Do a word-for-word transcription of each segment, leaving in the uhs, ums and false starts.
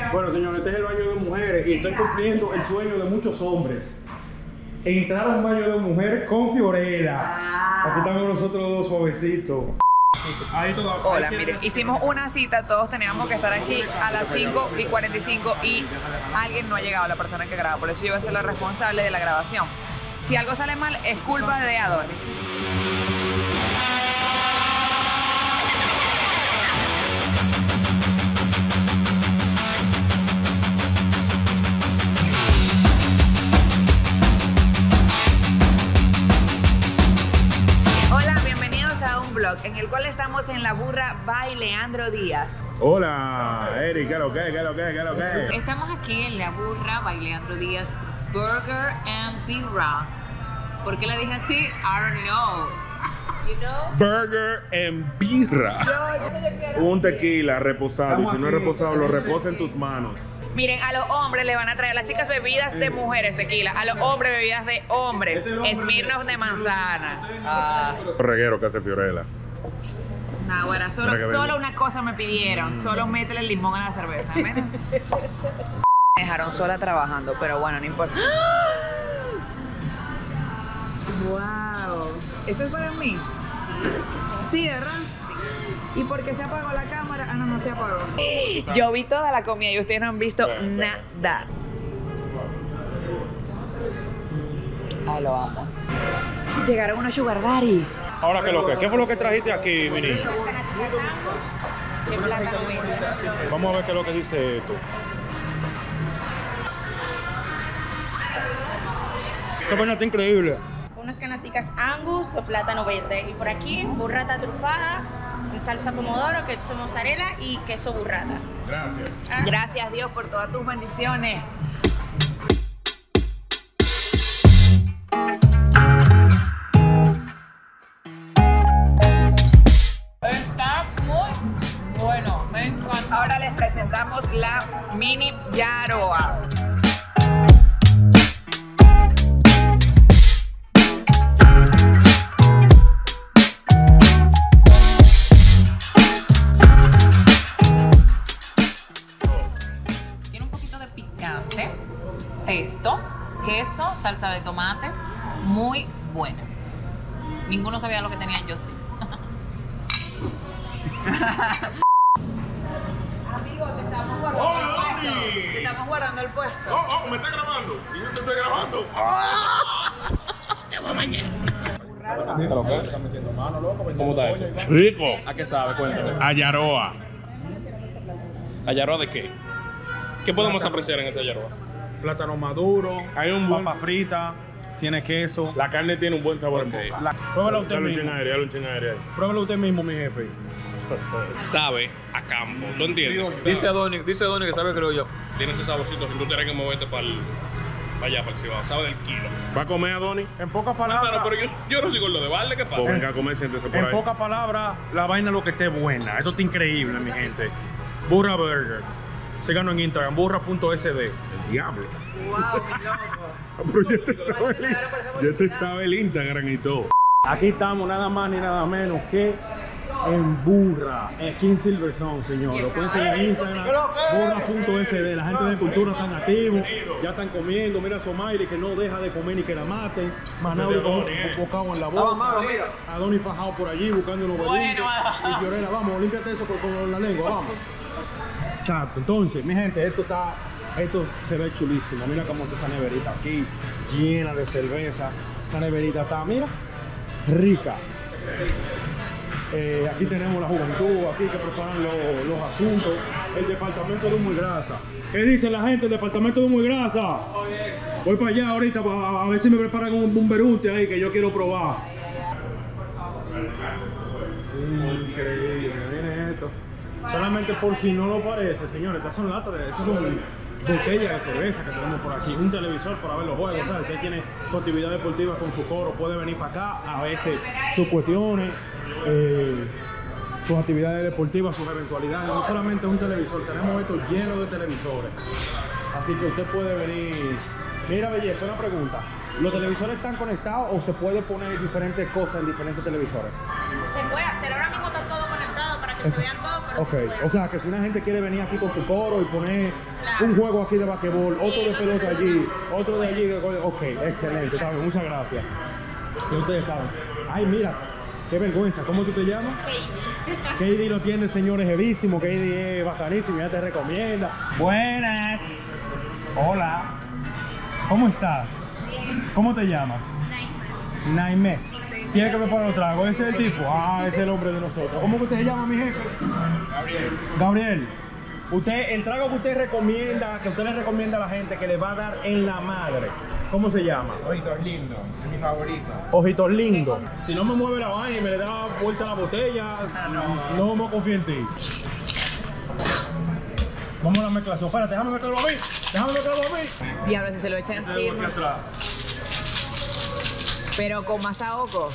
Bueno, señores, este es el baño de mujeres y estoy cumpliendo el sueño de muchos hombres. Entrar a un baño de mujeres con Fiorella. Ah. Aquí estamos nosotros dos suavecitos. Ahí todo, Hola, ahí miren, hicimos una cita, todos teníamos que estar aquí a las cinco y cuarenta y cinco y alguien no ha llegado, la persona que graba, por eso yo voy a ser la responsable de la grabación. Si algo sale mal, es culpa de Adonis. En el cual estamos en la burra by Leandro Díaz. Hola, Eric, ¿qué es lo que? ¿Qué es lo que? ¿Qué es lo que? Estamos aquí en la burra by Leandro Díaz Burger and Birra. ¿Por qué la dije así? I don't know. You know? Burger and birra. Un tequila reposado. Y si no es reposado, lo reposa en tus manos. Miren, a los hombres le van a traer a las chicas bebidas de mujeres, tequila. A los hombres bebidas de hombres. Smirnoff de manzana. Ah. Reguero que hace Fiorella. Nah, bueno, solo, solo una cosa me pidieron. Solo métele el limón a la cerveza. Me dejaron sola trabajando, pero bueno, no importa. ¡Wow! ¿Eso es para mí? Sí, ¿verdad? ¿Y por qué se apagó la cámara? Ah, no, no se apagó. Yo vi toda la comida y ustedes no han visto nada. Ay, lo amo. Llegaron unos sugar daddy. Ahora, ¿qué, lo que? ¿Qué fue lo que trajiste aquí, mi niño? De plátano verde. Vamos a ver qué es lo que dice esto. Esta vaina está increíble. Unas canaticas Angus de plátano verde. Y por aquí, burrata trufada, en salsa pomodoro, queso mozzarella y queso burrata. Gracias. Ah. Gracias, Dios, por todas tus bendiciones. Está muy bueno, me encanta. Ahora les presentamos la mini yaroa. Tiene un poquito de picante, pesto, queso, salsa de tomate, muy buena. Ninguno sabía lo que tenía, yo sí. Amigo, te estamos guardando ¡Hola, el puesto. Dani! Te estamos guardando el puesto. Oh, oh, me está grabando. Y yo te estoy grabando. ¿Cómo está eso? Rico. ¿A qué sabe? Cuéntame. Ayaroa. ¿Ayaroa de qué? ¿Qué podemos apreciar en esa yaroa? Plátano maduro, Hay un buen... papa frita, tiene queso. La carne tiene un buen sabor. Ok. La... Pruébalo usted Dale un mismo. chin aire, dale un chin aire ahí. Pruébalo usted mismo, mi jefe. Sabe a campo. ¿Lo entiendes? Dice Adonis, dice Adonis que sabe creo yo. Tiene ese saborcito si tú tienes que moverte para allá, para el Cibao. Sabe del kilo. ¿Va a comer, Adonis? En pocas No, palabras, pero, pero yo, yo no sigo lo de balde, ¿qué pasa? Pues venga a comer, siéntese por en ahí. pocas palabras, la vaina es lo que esté buena. Esto está increíble, mi gente. Burra Burger. Síganos en Instagram, burra punto s d. El diablo. Wow, mi loco. Pero ya te sabe, ya te sabe el Instagram y todo. Aquí estamos nada más ni nada menos que en Burra, aquí en Silverstone, señor. Lo pueden seguir en Instagram, burra punto s d. La gente de cultura están activos, ya están comiendo. Mira a Somaili que no deja de comer ni que la maten. Manauri con un bocado en la boca. Adonis fajado por allí buscando unos huevitos. Y Fiorella, vamos, límpiate eso con, con la lengua, vamos. Exacto, entonces, mi gente, esto está, esto se ve chulísimo. Mira cómo está esa neverita aquí, llena de cerveza. Esa neverita está, mira, rica. Eh, aquí tenemos la juventud, aquí que preparan los, los asuntos. El departamento de humo y grasa. ¿Qué dice la gente? El departamento de humo y grasa. Voy para allá ahorita a, a ver si me preparan un, un berunte ahí que yo quiero probar. Increíble, miren esto. Solamente por si no lo parece, señores, estas son latas de, esas son botellas de cerveza que tenemos por aquí, un televisor para ver los juegos, ¿sabes? Usted tiene su actividad deportiva con su coro, puede venir para acá a veces sus cuestiones, eh, sus actividades deportivas, sus eventualidades. No solamente un televisor, tenemos esto lleno de televisores, así que usted puede venir. Mira, belleza, una pregunta. ¿Los televisores están conectados o se puede poner diferentes cosas en diferentes televisores? Se puede hacer, ahora mismo está todo conectado para que se vean todos, pero Ok, sí se puede. o sea que si una gente quiere venir aquí con su coro y poner un juego aquí de basquetbol, otro de pelota allí, otro de allí, de... ok, excelente, está bien, muchas gracias. Y ustedes saben. Ay, mira, qué vergüenza, ¿cómo tú te llamas? Katie. Katie lo tiene, señores, jevísimo, Katie es bacanísimo, ya te recomienda. Buenas. Hola. ¿Cómo estás? ¿Cómo te llamas? Naimes. ¿Quiere que me ponga los tragos? ¿Ese es el tipo? Ah, ese es el hombre de nosotros. ¿Cómo que usted se llama, mi jefe? Gabriel. Gabriel. Usted, el trago que usted recomienda, que usted le recomienda a la gente que le va a dar en la madre, ¿cómo se llama? Ojitos lindos, es mi favorito. Ojitos lindos. Si no me mueve la vaina y me le da vuelta la botella, no me confío en ti. Vamos a la mezclación. Espérate, déjame mezclarlo a mí. Déjame mezclarlo a mí. Diablo, si se lo echa encima. Pero con más ahogo.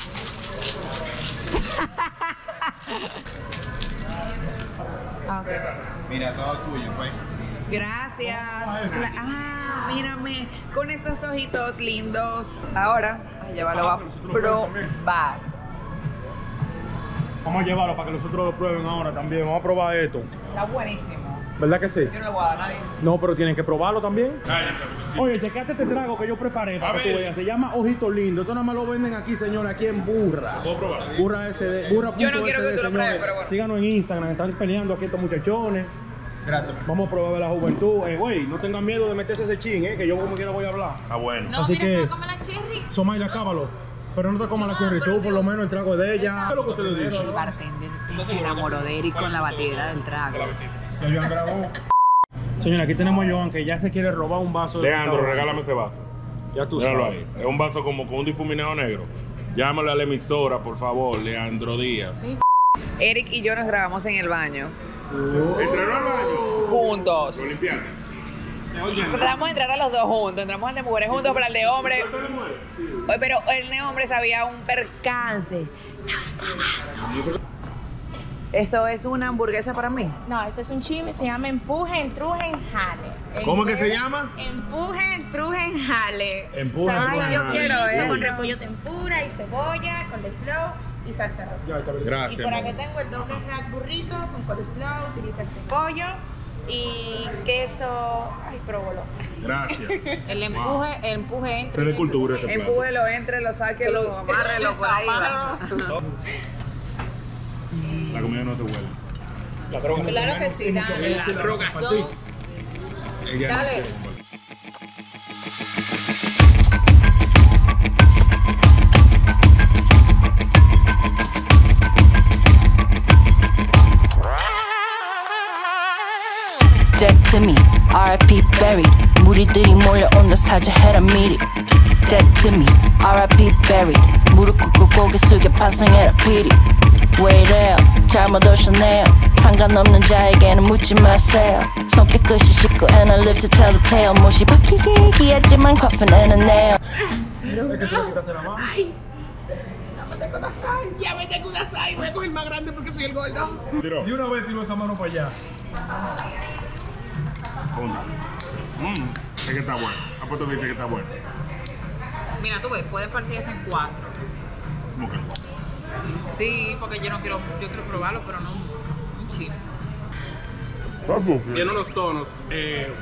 Ok. Mira, todo tuyo, pues. Gracias. Cla- Ah, mírame, con esos ojitos lindos. Ahora, ya lo va a probar. Vamos a llevarlo para que nosotros lo prueben ahora también. Vamos a probar esto. Está buenísimo. ¿Verdad que sí? Yo no le voy a dar a nadie. No, pero tienen que probarlo también. Oye, checate este trago que yo preparé para que tú veas. Se llama Ojito Lindo. Esto nada más lo venden aquí, señores, aquí en Burra. ¿Puedo probar? Burra S D. Burra. Yo no quiero que tú lo pruebes, pero bueno. Síganos en Instagram. Están peleando aquí estos muchachones. Gracias. Vamos a probar de la juventud. Eh, güey, no tengan miedo de meterse ese chin, eh, que yo como quiera voy a hablar. Ah, bueno. No, Así mira, que- se va a comer la cherry. Somayla, cábalo. Pero no te comas la No, cherry. pero Tú, por lo Dios. menos, el trago de ella. ¿Qué es lo que ustedes El dicen? bartender se enamoró de Eric con la batidera del trago. Ya Joan grabó. Señora, aquí tenemos a Joan que ya se quiere robar un vaso de Leandro, cacao. regálame ese vaso. Ya tú Míralo sabes. ahí. Es un vaso como con un difuminado negro. Llámale a la emisora, por favor, Leandro Díaz. Eric y yo nos grabamos en el baño. ¿Entraron al baño? Juntos. ¿Lo limpiaste? Tratamos de entrar a los dos juntos. Entramos al de mujeres juntos, pero al de hombres. Oye, pero el de hombres había un percance. ¿Eso es una hamburguesa para mí? No, ese es un chisme, se llama empuje, entruje, jale. ¿Cómo que se llama? Empuje, entruje, jale. Empuje, Salsa entruje, yo jale. quiero, ¿eh? Sí. Con repollo tempura y cebolla, coleslaw y salsa rosa. Gracias. Y por mamá. aquí tengo el doble rack burrito con coleslaw, tiritas de pollo y queso. Ay, próbolo. Gracias. El empuje, el empuje entre. Se de cultura ese plato. Empújelo, entrelo, sáquelo, amárrelo por ahí. va. La comida no se huele. La droga. Claro que sí, dale. La droga. Son- Ella no Dale. quiere. Dead to me, R I P buried. 무리들이 몰려온다 사자해라 미리. Dead to me, R I P buried. 무릎 꿇고 고개 숙여 반성해라 비리. 왜 이래요? 잘못 오셨네요. 상관없는 자에게는 묻지 마세요. 성격 끝이 쉽고 and I live to tell the tale. 못이 박히게 얘기했지만 coffin in a nail. Tiró. De una vez tiro esa mano para allá. Una. Mmm. Es que está bueno. Apuesto que dice que está bueno. Mira, tú ves, puedes partir eso en cuatro. ¿Cómo que? Sí, porque yo no quiero, yo quiero probarlo, pero no mucho. Un chile. Tiene unos tonos eh,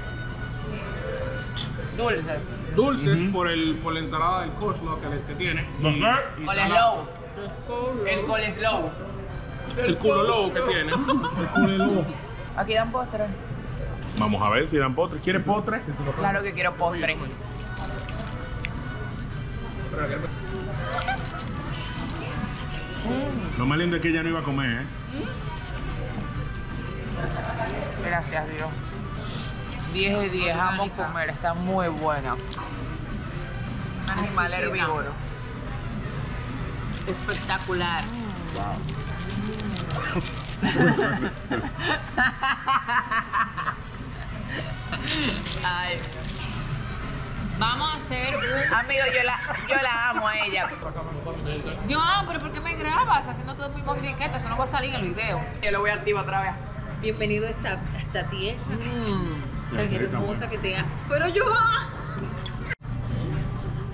Dulce. dulces Ujú. por, el, por la ensalada del coleslaw que, le- que tiene. No sé. Y Coleslaw. El coleslaw. El culo low que tiene. El culelo. Aquí dan postre. Vamos a ver si dan postre. ¿Quieres postre? Claro que quiero postre. Lo más lindo es que ella no iba a comer, ¿eh? Gracias, Dios. diez de diez, amo comer, está muy buena. Animal exquisita. herbívoro. Espectacular. Ay, Vamos a hacer un. amigo, yo la, yo la amo a ella. Yo, pero ¿por qué me grabas haciendo todo el mismo griquete? Eso no va a salir en el video. Yo lo voy a activar otra vez. Bienvenido a esta, a esta tierra. Mm. Tan hermosa que te ha. Pero yo.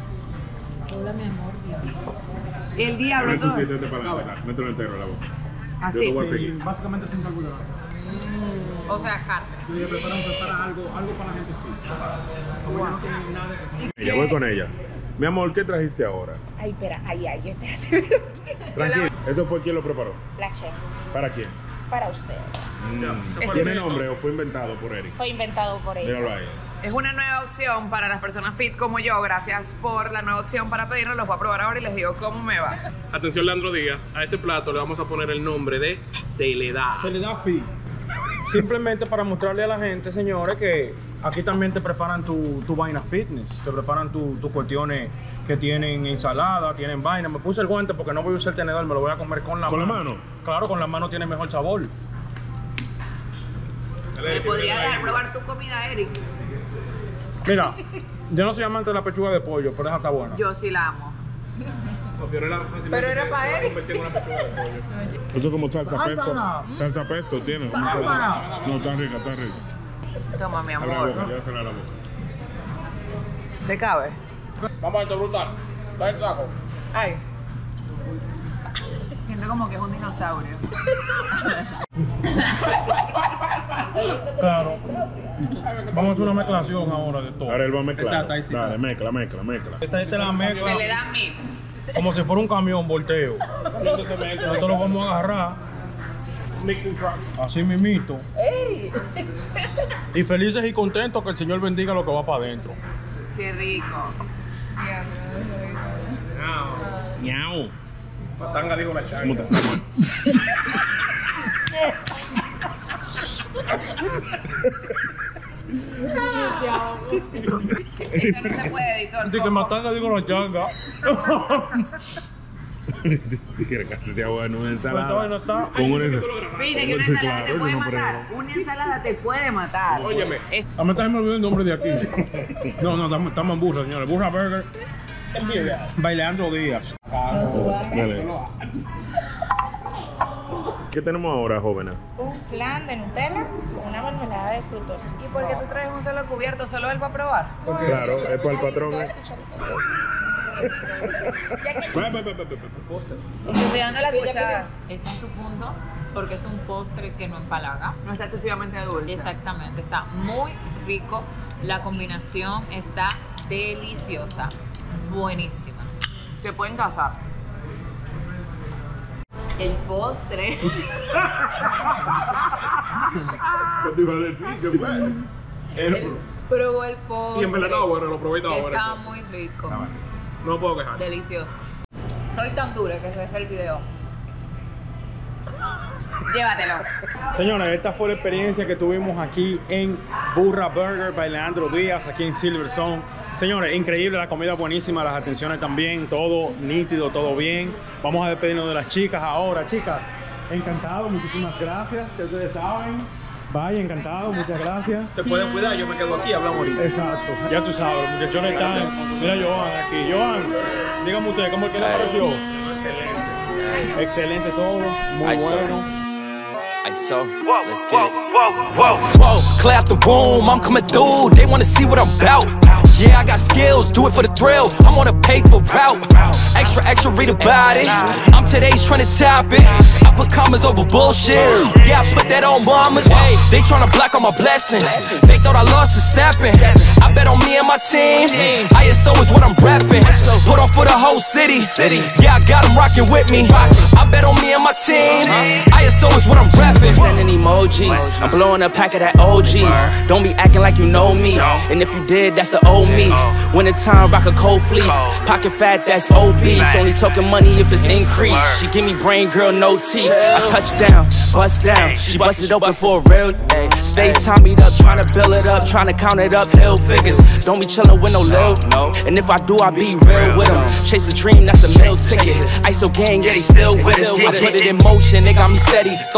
Hola, mi amor. El diablo todo. Mételo para la boca. Mételo entero en la boca. Así. Yo te voy a seguir. Sí, básicamente sin carbohidratos. Mm, o sea, carne. Y le preparan, prepara algo, algo para la gente fit. Como wow. No tienen nada de... Ella, voy con ella. Mi amor, ¿qué trajiste ahora? Ay, espera, ay, ay, espérate. Tranquilo. ¿Eso fue quien lo preparó? La chef. ¿Para quién? Para ustedes. Mm. ¿Tiene nombre o fue inventado por Eric? Fue inventado por ella. Míralo ahí. Es una nueva opción para las personas fit como yo. Gracias por la nueva opción para pedirlo. Los voy a probar ahora y les digo cómo me va. Atención, Leandro Díaz. A ese plato le vamos a poner el nombre de Celedad. Celedad Fit. Simplemente para mostrarle a la gente, señores, que aquí también te preparan tu, tu vaina fitness. Te preparan tus tu cuestiones que tienen ensalada, tienen vaina. Me puse el guante porque no voy a usar el tenedor, me lo voy a comer con la ¿Con mano. la mano? Claro, con la mano tiene mejor sabor. ¿Me podría dejar probar tu comida, Eric? Mira, yo no soy amante de la pechuga de pollo, pero esa está buena. Yo sí la amo. Pero era para Eric. Eso es como salsa pesto. Salsa pesto tiene. No, está rica, está rica. Toma, mi Abre la amor. boca, llévasela a la boca. ¿Te cabe? Vamos a esto brutal. Trae el saco. Ay. Siento como que es un dinosaurio. Claro. Vamos a hacer una mezclación ahora de todo. Ahora él va a mezclar. Exacto, ahí sí. Dale, mezcla, mezcla, mezcla. Esta gente la mezcla Se le da mix. como si fuera un camión volteo. Nosotros lo vamos a agarrar así mismito. ¡Ey! Y felices y contentos que el Señor bendiga lo que va para adentro. ¡Qué rico! Miau. Patanga, digo la changa. ¿Cómo está? Esto no se puede, editor. De que matanga digo la changa. Dije que casi sea bueno una Esta ensalada. vaina está. Con una Viste que una Sí, ensalada te claro, puede yo no matar. Una ensalada te puede matar. Óyeme. Es- A mí también me olvidó el nombre de aquí. No, no, estamos, estamos en Burra, señores. Burra Burger. Bailando Díaz. Dale. ¿Qué tenemos ahora, jóvenes? Un flan de Nutella con una mermelada de frutos. ¿Y por qué tú traes un solo cubierto? ¿Solo él va a probar? Claro, es para el patrón. ¿eh? Ve, ve, ve, ve, ve, ve. Estoy cuidando la Sí, ella cuchara. pidió- Está en su punto porque es un postre que no empalaga. No está excesivamente dulce. Exactamente, está muy rico. La combinación está deliciosa. Buenísima. Se pueden casar. El postre. ¿Qué te iba a decir? ¿Qué fue? Él probó el postre. Y en verdad estaba bueno, lo probé y estaba bueno. Estaba muy rico. No me puedo quejar. Delicioso. Soy tan dura que se deja el video. Llévatelo. Señores, esta fue la experiencia que tuvimos aquí en Burra Burger by Leandro Díaz, aquí en Silverstone. Señores, increíble, la comida buenísima, las atenciones también, todo nítido, todo bien. Vamos a despedirnos de las chicas ahora. Chicas, encantado, muchísimas gracias. Si ustedes saben, vaya, encantado, muchas gracias. Se pueden cuidar, yo me quedo aquí, hablamos ahorita. Exacto, ya tú sabes, los muchachones están. Mira Joan aquí. Joan, dígame usted, ¿cómo que le pareció? Excelente. Excelente todo, muy bueno. So, let's get it. Whoa, whoa, whoa, clear out the room, I'm coming through, they wanna see what I'm about. Yeah, I got skills, do it for the thrill, I'm on a paper route. Extra, extra, read about it, I'm today's trying to top it. I put commas over bullshit, yeah, I put that on mamas. They tryna block all my blessings, they thought I lost the stepping. I bet on me and my team, I S O is what I'm repping. Put on for the whole city, yeah, I got them rocking with me. I bet on me and my team, I S O is what I'm repping. Sending emojis, I'm blowing a pack of that O G. Don't be acting like you know me, and if you did, that's the old me. Winter time, rock a cold fleece, pocket fat, that's obese. Only talking money if it's increased. She give me brain, girl, no teeth. I touch down, bust down, she bust it open for a real day. Stay Tommy'd up, trying to build it up, trying to count it up, hill figures. Don't be chillin' with no lil, no. And if I do, I be real with them. Chase a dream, that's a meal ticket. I S O gang, yeah, they still with us. I put it in motion, they got me steady.